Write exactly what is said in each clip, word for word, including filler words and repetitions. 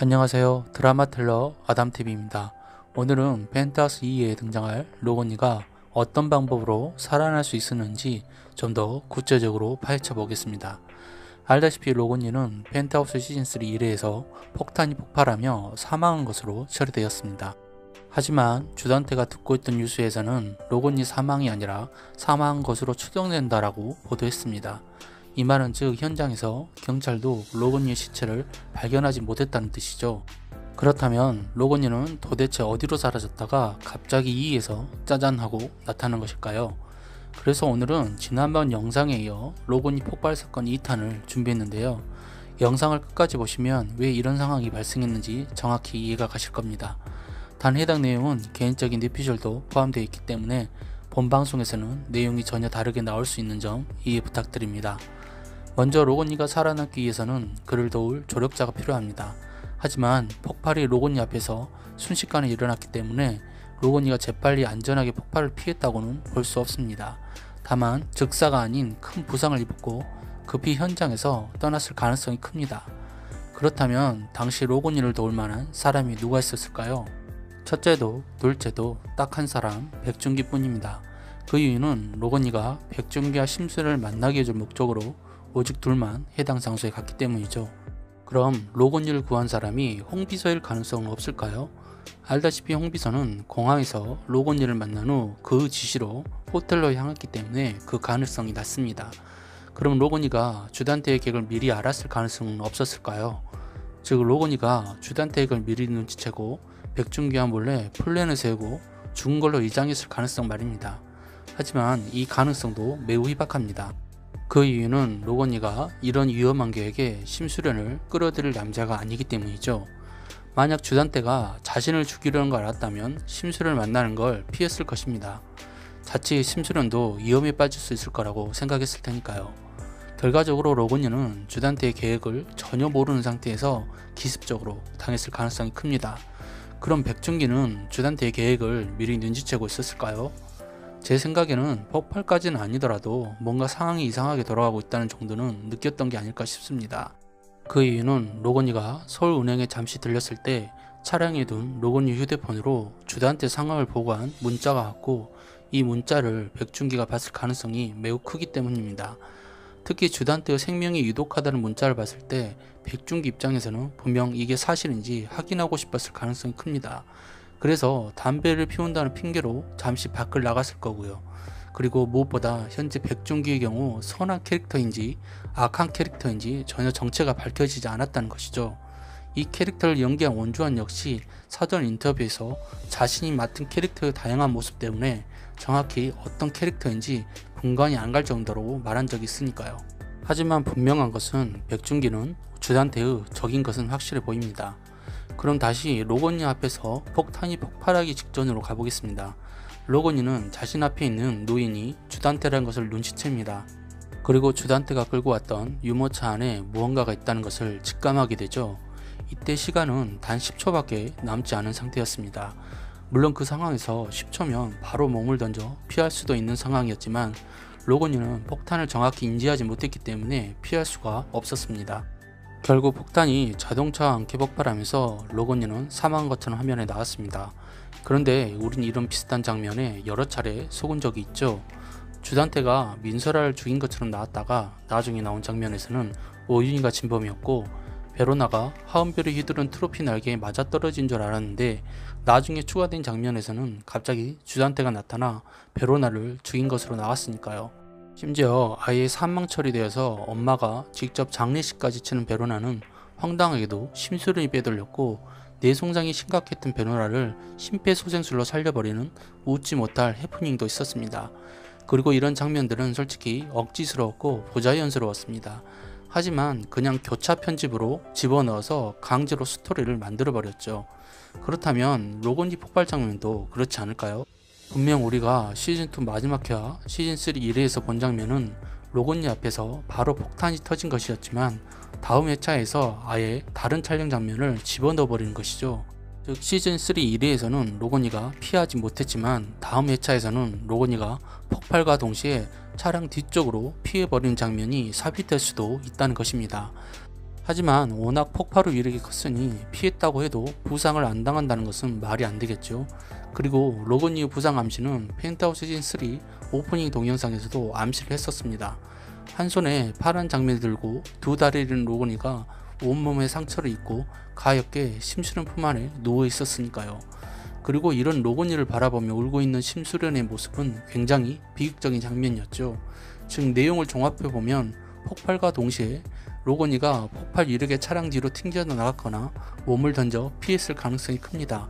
안녕하세요. 드라마 텔러 아담티비입니다. 오늘은 펜트하우스 이에 등장할 로건이가 어떤 방법으로 살아날 수 있었는지 좀 더 구체적으로 파헤쳐 보겠습니다. 알다시피 로건이는 펜트하우스 시즌삼 일 회에서 폭탄이 폭발하며 사망한 것으로 처리되었습니다. 하지만 주단태가 듣고 있던 뉴스에서는 로건이 사망이 아니라 사망한 것으로 추정된다라고 보도했습니다. 이 말은 즉 현장에서 경찰도 로건이의 시체를 발견하지 못했다는 뜻이죠. 그렇다면 로건이는 도대체 어디로 사라졌다가 갑자기 이에서 짜잔 하고 나타난 것일까요? 그래서 오늘은 지난번 영상에 이어 로건이 폭발 사건 이 탄을 준비했는데요. 영상을 끝까지 보시면 왜 이런 상황이 발생했는지 정확히 이해가 가실 겁니다. 단 해당 내용은 개인적인 뇌피셜도 포함되어 있기 때문에 본 방송에서는 내용이 전혀 다르게 나올 수 있는 점 이해 부탁드립니다. 먼저 로건이가 살아남기 위해서는 그를 도울 조력자가 필요합니다. 하지만 폭발이 로건이 앞에서 순식간에 일어났기 때문에 로건이가 재빨리 안전하게 폭발을 피했다고는 볼 수 없습니다. 다만 즉사가 아닌 큰 부상을 입었고 급히 현장에서 떠났을 가능성이 큽니다. 그렇다면 당시 로건이를 도울 만한 사람이 누가 있었을까요? 첫째도 둘째도 딱 한 사람, 백준기 뿐입니다. 그 이유는 로건이가 백준기와 심수를 만나게 해줄 목적으로 오직 둘만 해당 장소에 갔기 때문이죠. 그럼 로건이를 구한 사람이 홍비서일 가능성은 없을까요? 알다시피 홍비서는 공항에서 로건이를 만난 후 그 지시로 호텔로 향했기 때문에 그 가능성이 낮습니다. 그럼 로건이가 주단태의 계획을 미리 알았을 가능성은 없었을까요? 즉 로건이가 주단태의 계획을 미리 눈치채고 백준기와 몰래 플랜을 세우고 죽은 걸로 위장했을 가능성 말입니다. 하지만 이 가능성도 매우 희박합니다. 그 이유는 로건이가 이런 위험한 계획에 심수련을 끌어들일 남자가 아니기 때문이죠. 만약 주단태가 자신을 죽이려는 걸 알았다면 심수련을 만나는 걸 피했을 것입니다. 자칫 심수련도 위험에 빠질 수 있을 거라고 생각했을 테니까요. 결과적으로 로건이는 주단태의 계획을 전혀 모르는 상태에서 기습적으로 당했을 가능성이 큽니다. 그럼 백준기는 주단태의 계획을 미리 눈치채고 있었을까요? 제 생각에는 폭발까지는 아니더라도 뭔가 상황이 이상하게 돌아가고 있다는 정도는 느꼈던 게 아닐까 싶습니다. 그 이유는 로건이가 서울은행에 잠시 들렸을 때 차량에 둔 로건이 휴대폰으로 주단태 상황을 보고한 문자가 왔고 이 문자를 백준기가 봤을 가능성이 매우 크기 때문입니다. 특히 주단태의 생명이 유독하다는 문자를 봤을 때 백준기 입장에서는 분명 이게 사실인지 확인하고 싶었을 가능성이 큽니다. 그래서 담배를 피운다는 핑계로 잠시 밖을 나갔을 거고요. 그리고 무엇보다 현재 백준기의 경우 선한 캐릭터인지 악한 캐릭터인지 전혀 정체가 밝혀지지 않았다는 것이죠. 이 캐릭터를 연기한 원주환 역시 사전 인터뷰에서 자신이 맡은 캐릭터의 다양한 모습 때문에 정확히 어떤 캐릭터인지 분간이 안 갈 정도로 말한 적이 있으니까요. 하지만 분명한 것은 백준기는 주단태의 적인 것은 확실해 보입니다. 그럼 다시 로건이 앞에서 폭탄이 폭발하기 직전으로 가보겠습니다. 로건이는 자신 앞에 있는 노인이 주단태라는 것을 눈치챕니다. 그리고 주단태가 끌고 왔던 유모차 안에 무언가가 있다는 것을 직감하게 되죠. 이때 시간은 단 십 초밖에 남지 않은 상태였습니다. 물론 그 상황에서 십 초면 바로 몸을 던져 피할 수도 있는 상황이었지만 로건이는 폭탄을 정확히 인지하지 못했기 때문에 피할 수가 없었습니다. 결국 폭탄이 자동차와 함께 폭발하면서 로건이는 사망한 것처럼 화면에 나왔습니다. 그런데 우린 이런 비슷한 장면에 여러 차례 속은 적이 있죠. 주단태가 민설아를 죽인 것처럼 나왔다가 나중에 나온 장면에서는 오윤희가 진범이었고 베로나가 하은별이 휘두른 트로피 날개에 맞아떨어진 줄 알았는데 나중에 추가된 장면에서는 갑자기 주단태가 나타나 베로나를 죽인 것으로 나왔으니까요. 심지어 아예 사망 처리되어서 엄마가 직접 장례식까지 치는 베로나는 황당하게도 심술을 빼돌렸고 뇌손상이 심각했던 베로나를 심폐소생술로 살려버리는 웃지 못할 해프닝도 있었습니다. 그리고 이런 장면들은 솔직히 억지스러웠고 부자연스러웠습니다. 하지만 그냥 교차 편집으로 집어넣어서 강제로 스토리를 만들어버렸죠. 그렇다면 로건이 폭발 장면도 그렇지 않을까요? 분명 우리가 시즌이 마지막 회와 시즌삼 일 회에서 본 장면은 로건이 앞에서 바로 폭탄이 터진 것이었지만 다음 회차에서 아예 다른 촬영 장면을 집어넣어 버리는 것이죠. 즉 시즌삼 일 회에서는 로건이가 피하지 못했지만 다음 회차에서는 로건이가 폭발과 동시에 차량 뒤쪽으로 피해버리는 장면이 삽입될 수도 있다는 것입니다. 하지만 워낙 폭발로 위력이 컸으니 피했다고 해도 부상을 안 당한다는 것은 말이 안 되겠죠. 그리고 로건 이후 부상 암시는 펜트하우스 시즌 삼 오프닝 동영상에서도 암시를 했었습니다. 한 손에 파란 장미를 들고 두 다리를 잃은 로건이가 온몸에 상처를 입고 가엾게 심수련 품 안에 누워 있었으니까요. 그리고 이런 로건이를 바라보며 울고 있는 심수련의 모습은 굉장히 비극적인 장면이었죠. 즉 내용을 종합해보면 폭발과 동시에 로건이가 폭발 이력의 차량 뒤로 튕겨 나갔거나 몸을 던져 피했을 가능성이 큽니다.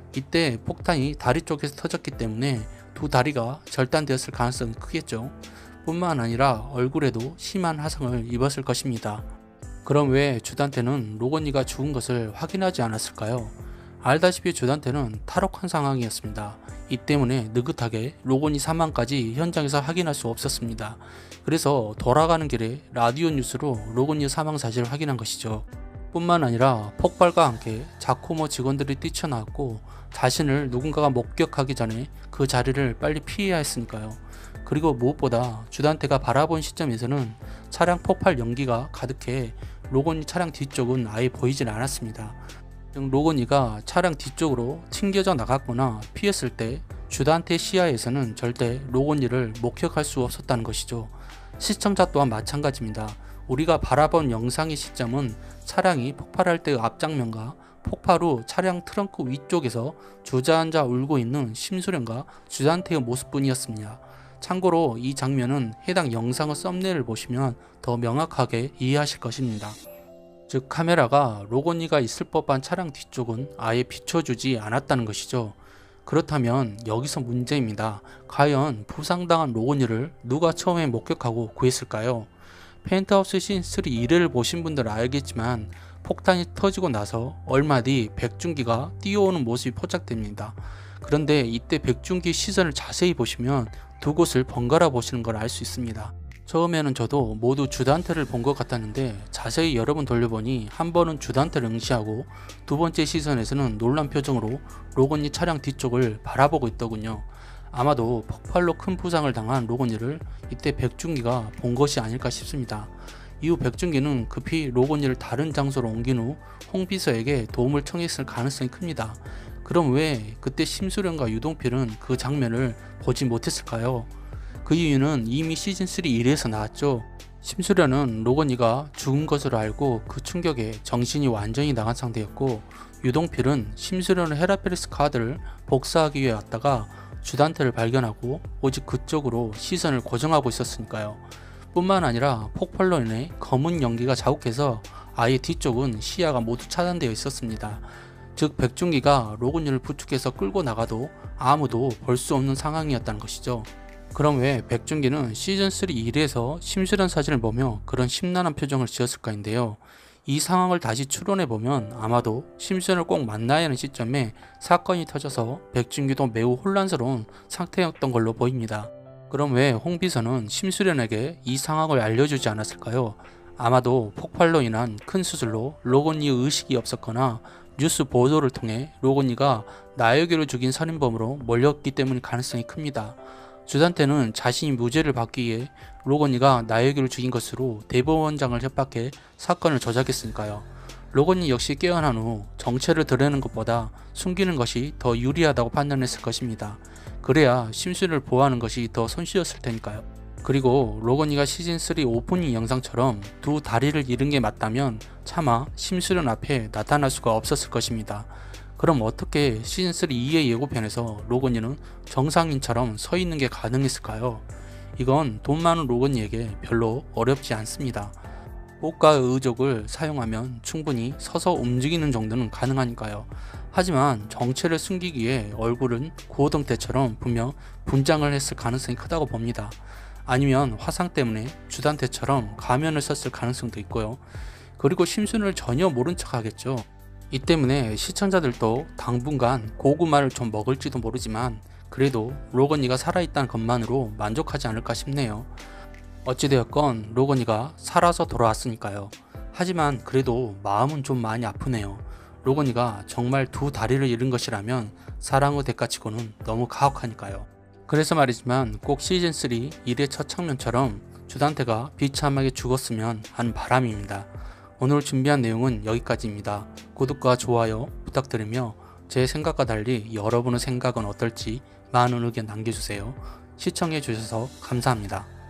이때 폭탄이 다리 쪽에서 터졌기 때문에 두 다리가 절단되었을 가능성이 크겠죠. 뿐만 아니라 얼굴에도 심한 화상을 입었을 것입니다. 그럼 왜 주단태는 로건이가 죽은 것을 확인하지 않았을까요? 알다시피 주단태는 탈옥한 상황이었습니다. 이 때문에 느긋하게 로건이 사망까지 현장에서 확인할 수 없었습니다. 그래서 돌아가는 길에 라디오 뉴스로 로건이의 사망 사실을 확인한 것이죠. 뿐만 아니라 폭발과 함께 자코모 직원들이 뛰쳐나왔고 자신을 누군가가 목격하기 전에 그 자리를 빨리 피해야 했으니까요. 그리고 무엇보다 주단태가 바라본 시점에서는 차량 폭발 연기가 가득해 로건이 차량 뒤쪽은 아예 보이질 않았습니다. 즉 로건이가 차량 뒤쪽으로 튕겨져 나갔거나 피했을 때 주단태 시야에서는 절대 로건이를 목격할 수 없었다는 것이죠. 시청자 또한 마찬가지입니다. 우리가 바라본 영상의 시점은 차량이 폭발할 때의 앞장면과 폭발 후 차량 트렁크 위쪽에서 주저앉아 울고 있는 심수련과 주단태의 모습뿐이었습니다. 참고로 이 장면은 해당 영상의 썸네일을 보시면 더 명확하게 이해하실 것입니다. 즉 카메라가 로건이가 있을 법한 차량 뒤쪽은 아예 비춰주지 않았다는 것이죠. 그렇다면 여기서 문제입니다. 과연 부상당한 로건이를 누가 처음에 목격하고 구했을까요? 펜트하우스 시즌 삼 일 회를 보신 분들은 알겠지만 폭탄이 터지고 나서 얼마 뒤 백준기가 뛰어오는 모습이 포착됩니다. 그런데 이때 백준기의 시선을 자세히 보시면 두 곳을 번갈아 보시는 걸 알 수 있습니다. 처음에는 저도 모두 주단태를 본 것 같았는데 자세히 여러 번 돌려보니 한 번은 주단태를 응시하고 두 번째 시선에서는 놀란 표정으로 로건이 차량 뒤쪽을 바라보고 있더군요. 아마도 폭발로 큰 부상을 당한 로건이를 이때 백준기가 본 것이 아닐까 싶습니다. 이후 백준기는 급히 로건이를 다른 장소로 옮긴 후 홍비서에게 도움을 청했을 가능성이 큽니다. 그럼 왜 그때 심수련과 유동필은 그 장면을 보지 못했을까요? 그 이유는 이미 시즌 삼 일 회에서 나왔죠. 심수련은 로건이가 죽은 것으로 알고 그 충격에 정신이 완전히 나간 상태였고, 유동필은 심수련의 헤라페리스 카드를 복사하기 위해 왔다가 주단태를 발견하고 오직 그쪽으로 시선을 고정하고 있었으니까요. 뿐만 아니라 폭발로 인해 검은 연기가 자욱해서 아예 뒤쪽은 시야가 모두 차단되어 있었습니다. 즉 백준기가 로건이를 부축해서 끌고 나가도 아무도 볼 수 없는 상황이었다는 것이죠. 그럼 왜 백준기는 시즌 삼 일 회에서 심수련 사진을 보며 그런 심란한 표정을 지었을까인데요. 이 상황을 다시 추론해보면 아마도 심수련을 꼭 만나야 하는 시점에 사건이 터져서 백준기도 매우 혼란스러운 상태였던 걸로 보입니다. 그럼 왜 홍비서는 심수련에게 이 상황을 알려주지 않았을까요? 아마도 폭발로 인한 큰 수술로 로건이의 의식이 없었거나 뉴스 보도를 통해 로건이가 나여기를 죽인 살인범으로 몰렸기 때문일 가능성이 큽니다. 주단태는 자신이 무죄를 받기 위해 로건이가 나여기를 죽인 것으로 대법원장을 협박해 사건을 조작했으니까요. 로건이 역시 깨어난 후 정체를 드러내는 것보다 숨기는 것이 더 유리하다고 판단했을 것입니다. 그래야 심수를 보호하는 것이 더 손쉬웠을 테니까요. 그리고 로건이가 시즌 삼 오프닝 영상처럼 두 다리를 잃은 게 맞다면 차마 심수련 앞에 나타날 수가 없었을 것입니다. 그럼 어떻게 시즌 삼 이 회 예고편에서 로건이는 정상인처럼 서 있는 게 가능했을까요? 이건 돈 많은 로건이에게 별로 어렵지 않습니다. 꽃과의 의족을 사용하면 충분히 서서 움직이는 정도는 가능하니까요. 하지만 정체를 숨기기 위해 얼굴은 구호등 때처럼 분명 분장을 했을 가능성이 크다고 봅니다. 아니면 화상 때문에 주단태처럼 가면을 썼을 가능성도 있고요. 그리고 심수련을 전혀 모른 척 하겠죠. 이 때문에 시청자들도 당분간 고구마를 좀 먹을지도 모르지만 그래도 로건이가 살아있다는 것만으로 만족하지 않을까 싶네요. 어찌되었건 로건이가 살아서 돌아왔으니까요. 하지만 그래도 마음은 좀 많이 아프네요. 로건이가 정말 두 다리를 잃은 것이라면 사랑의 대가치고는 너무 가혹하니까요. 그래서 말이지만 꼭 시즌 삼 일 회 첫 장면처럼 주단태가 비참하게 죽었으면 하는 바람입니다. 오늘 준비한 내용은 여기까지입니다. 구독과 좋아요 부탁드리며 제 생각과 달리 여러분의 생각은 어떨지 많은 의견 남겨주세요. 시청해주셔서 감사합니다.